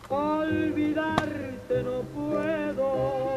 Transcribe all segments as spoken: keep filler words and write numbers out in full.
olvidarte no puedo.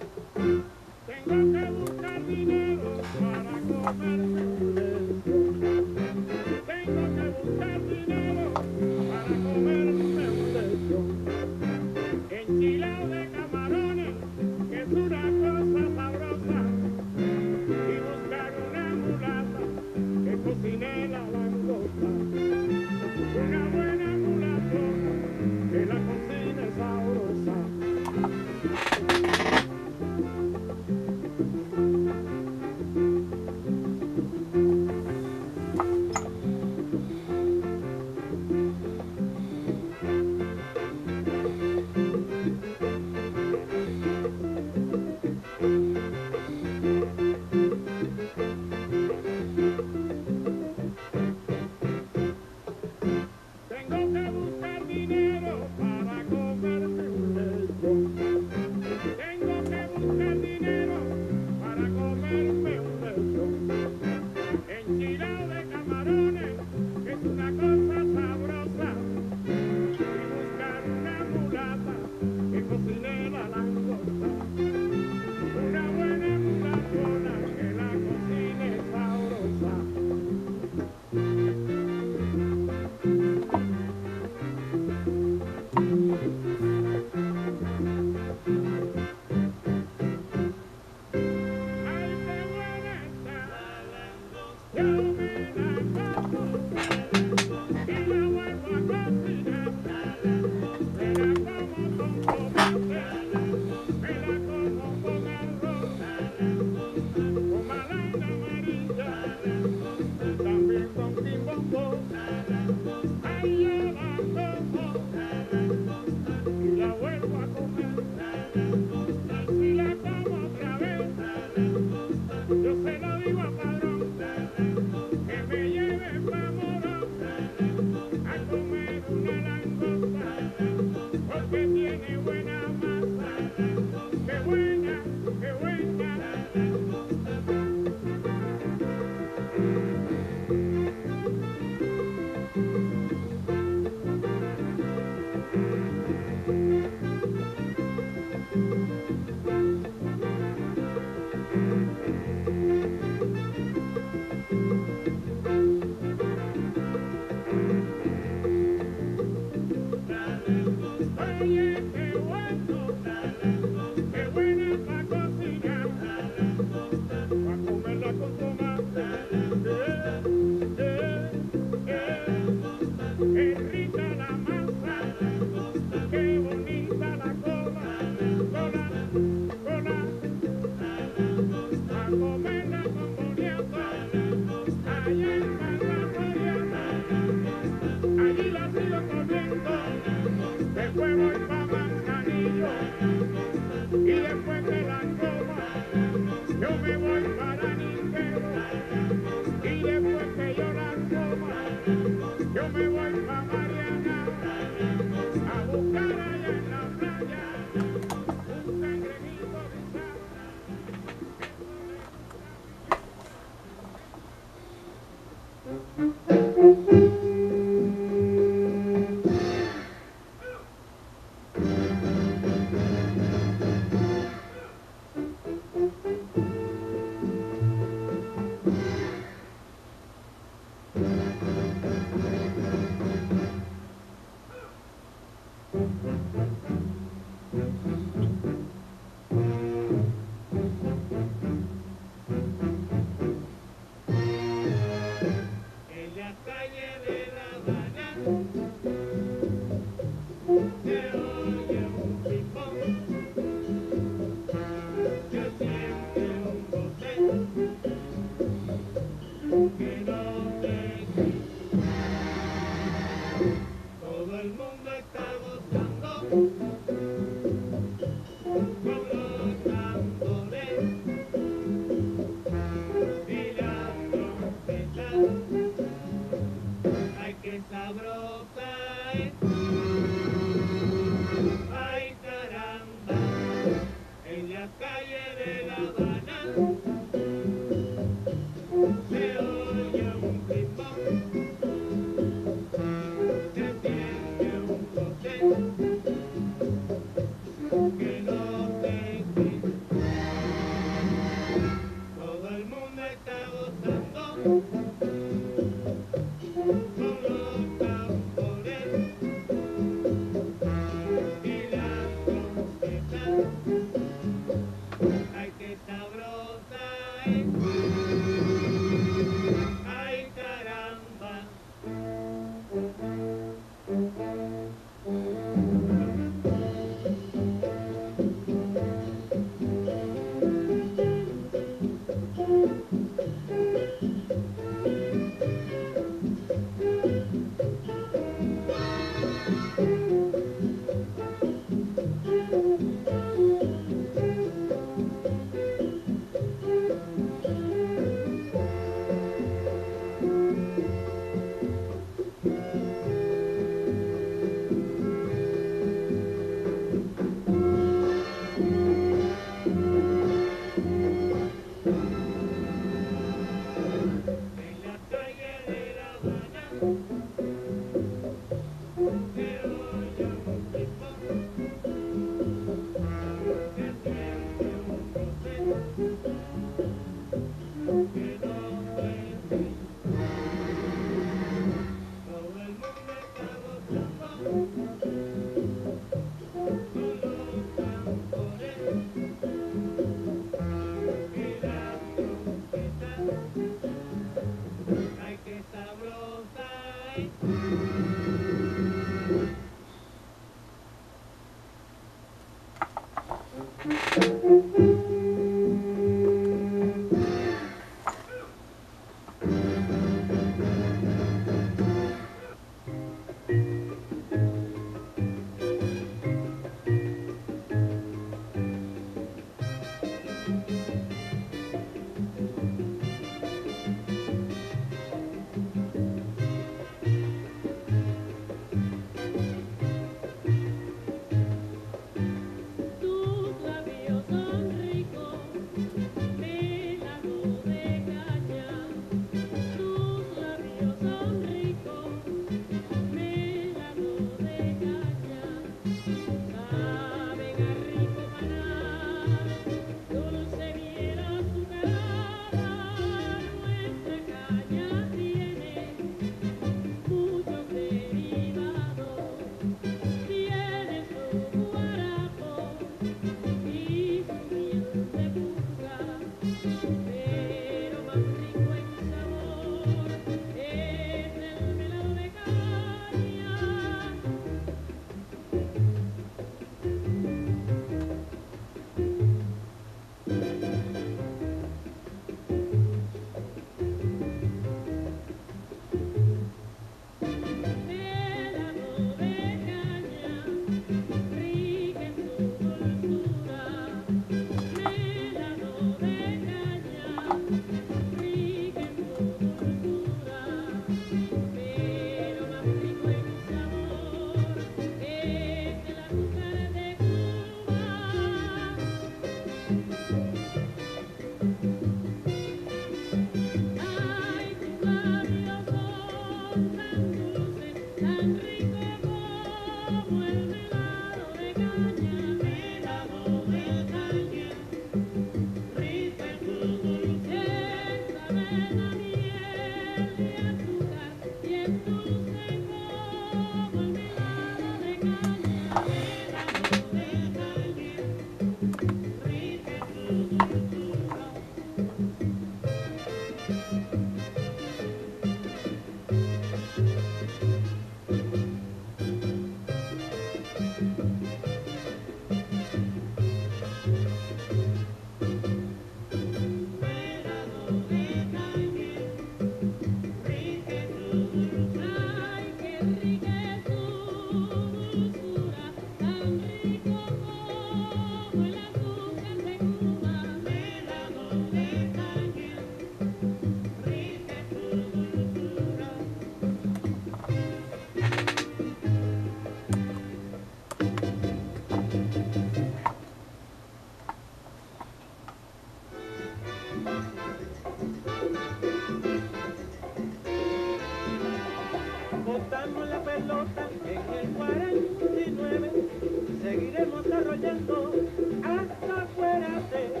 Botamos la pelota en el cuarenta y nueve, seguiremos arrollando hasta afuera de,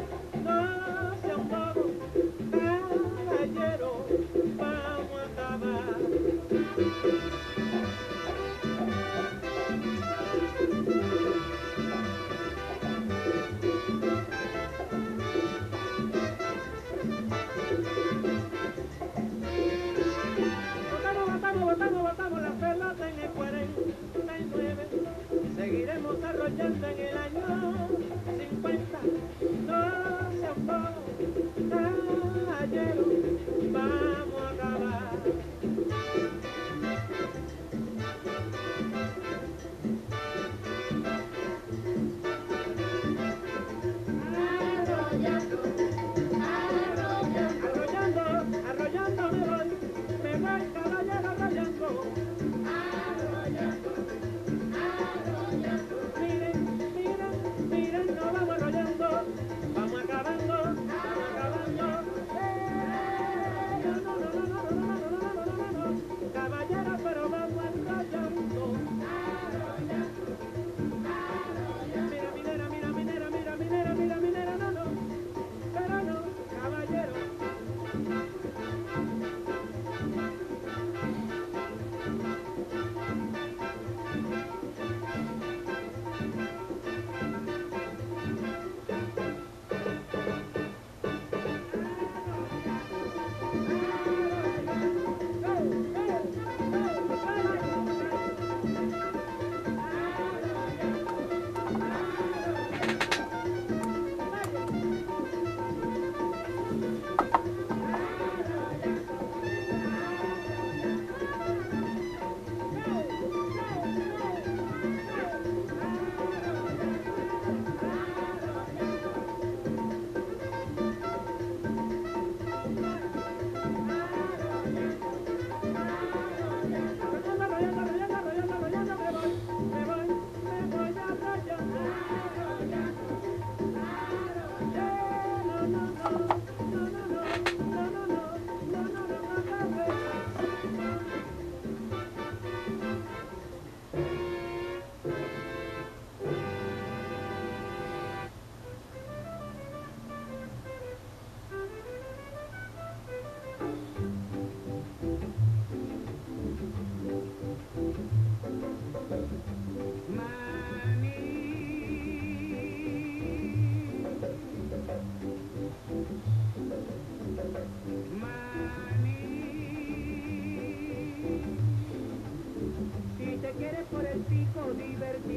no sea un bobo, caballero, vamos a acabar. Seguiremos arrollando en el año cincuenta, no sea un bobo, caballero, vamos a acabar. Arrollando, arrollando, arrollando, arrollando me voy, me voy caballero arrollando. Arrollando. Miren, miren,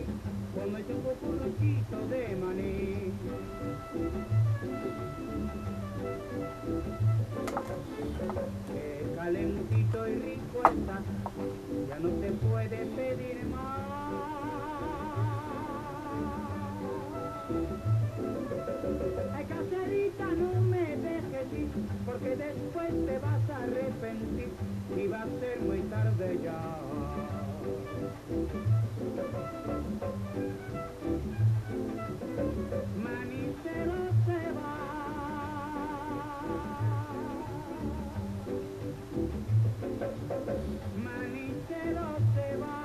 cómete un cucuruchito de maní. Qué calentito y rico está, ya no se puede pedir más. Ay, caserita, no me dejes ir, porque después te vas a arrepentir y va a ser muy tarde ya. Manicero se va, manicero se va.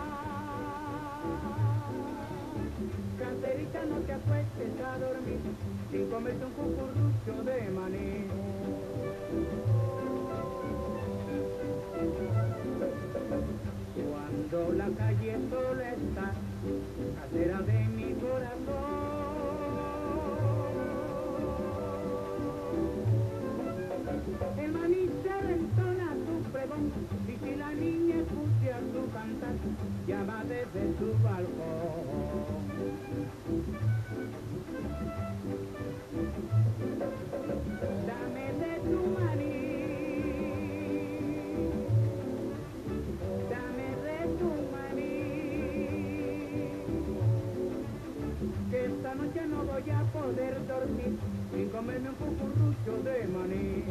Caserita, no te acuestes a dormir sin comerte un cucurucho de maní. Cuando la calle sola está, casera de mi corazón, el manicero entona su pregón, y si la niña escucha su cantar, llama desde su balcón. Dame de tu maní, dame de tu maní, que esta noche no voy a poder dormir sin comerme un cucurucho de maní.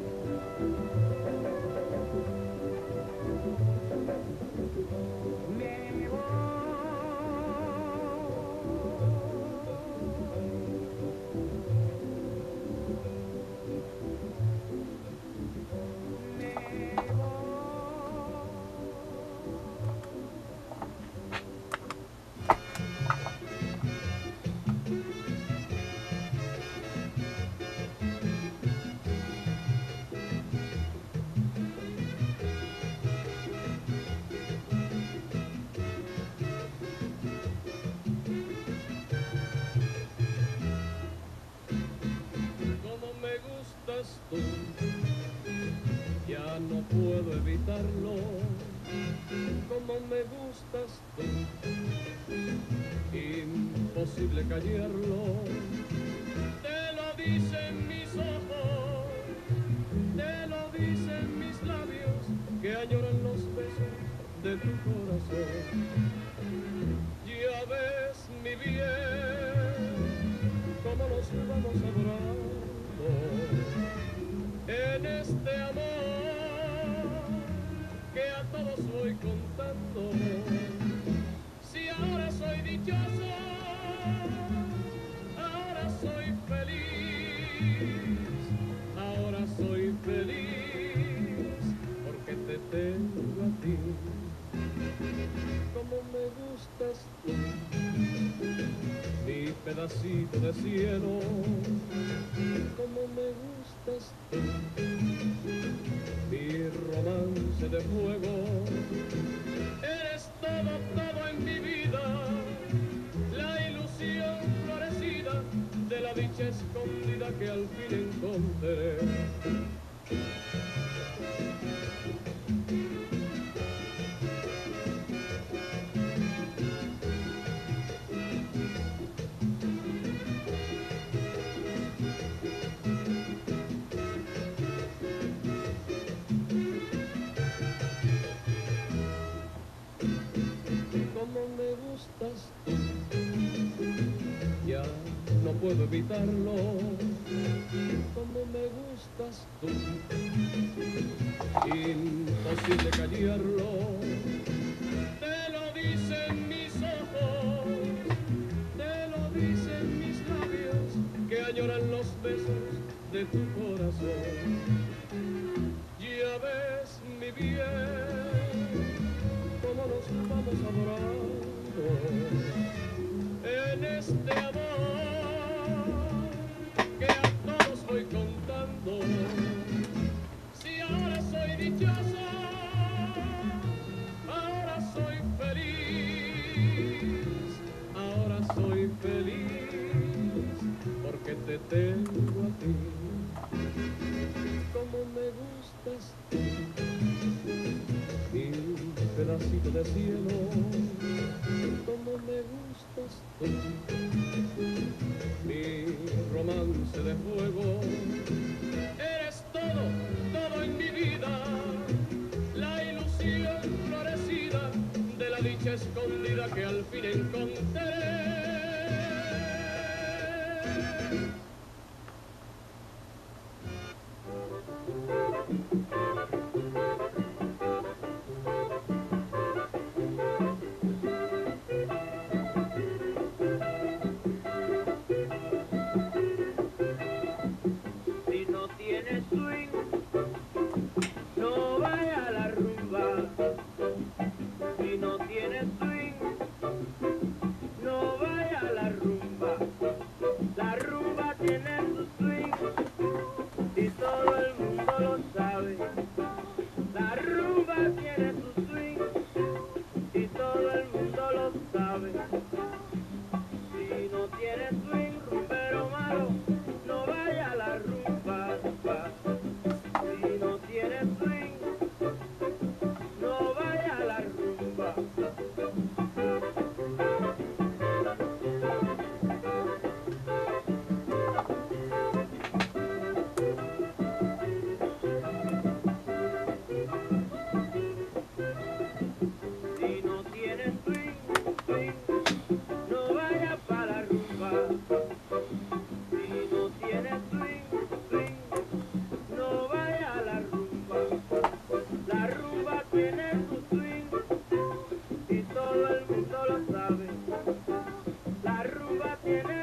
Me voy, me voy. Como me gustas tú, ya no puedo evitarlo. Como me gustas tú, imposible callarlo. Te lo dicen mis ojos, te lo dicen mis labios, que añoran los besos de tu corazón. Ya ves, mi bien, cómo nos vamos adorando en este amor que a todos voy contando. Si ahora soy dichoso, ahora soy feliz, ahora soy feliz, porque te tengo a ti. Como me gustas tú, mi pedacito de cielo, como me gustas tú, mi romance de fuego. Eres todo, todo en mi vida, la ilusión florecida de la dicha escondida que al fin encontré. Como me gustas tú, ya no puedo evitarlo. Como me gustas tú, imposible callarlo. Te lo dicen mis ojos, te lo dicen mis labios, que añoran los besos de tu corazón. Ya ves, mi bien, cómo nos vamos adorando en este amor que a todos voy contando. Si ahora soy dichoso, ahora soy feliz, ahora soy feliz, porque te tengo a ti. Como me gustas tú, mi pedacito de cielo, como me eres tú, mi romance de fuego. Eres todo, todo en mi vida, la ilusión florecida de la dicha escondida que al fin encontré. Si no tienes swing, no vaya a la rumba. Si no tienes swing, no vaya a la rumba. La rumba tiene su swing y todo el mundo lo sabe. La rumba tiene su swing y todo el mundo lo sabe. Si no tienes swing, rumbero malo, no vaya a la rumba. Si no tienes swing, no vaya a la rumba. Si no tienes swing, swing, no vaya para la rumba. Si no tienes swing, swing, no vaya a la rumba. La rumba tiene su swing y todo el mundo lo sabe. La rumba tiene